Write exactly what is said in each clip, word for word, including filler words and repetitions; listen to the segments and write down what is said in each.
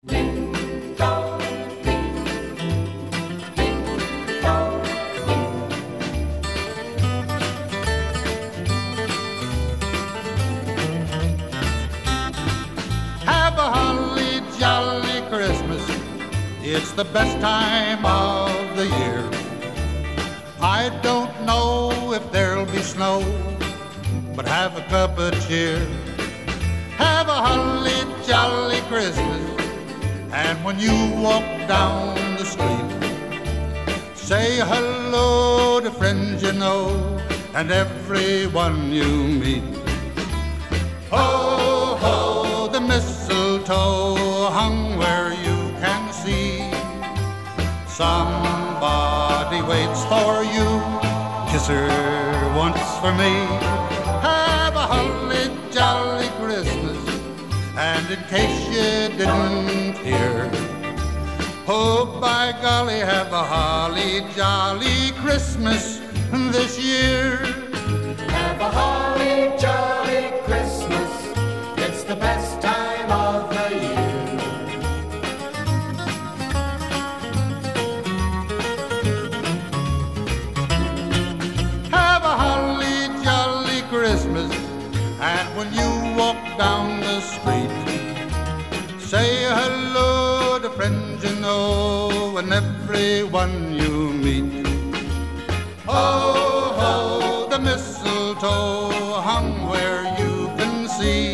Ding dong, ding, ding dong, ding. Have a holly jolly Christmas. It's the best time of the year. I don't know if there'll be snow, but have a cup of cheer. Have a holly jolly Christmas, and when you walk down the street, say hello to friends you know and everyone you meet. Ho, ho, the mistletoe hung where you can see. Somebody waits for you, kiss her once for me. Have a holly jolly Christmas, and in case you didn't hear, oh, by golly, have a holly jolly Christmas this year. Have a holly jolly Christmas. It's the best time of the year. Have a holly jolly Christmas, and when you walk down the street, say hello to friends you know and everyone you meet. Oh, ho, the mistletoe hung where you can see.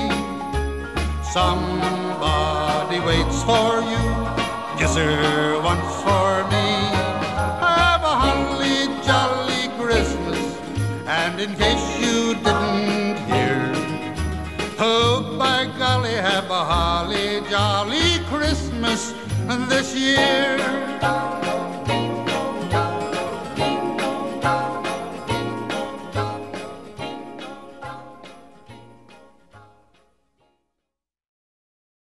Somebody waits for you, kiss her once for me. Have a holly jolly Christmas, and in case you didn't hear, oh, by golly, have a holly jolly Christmas this year.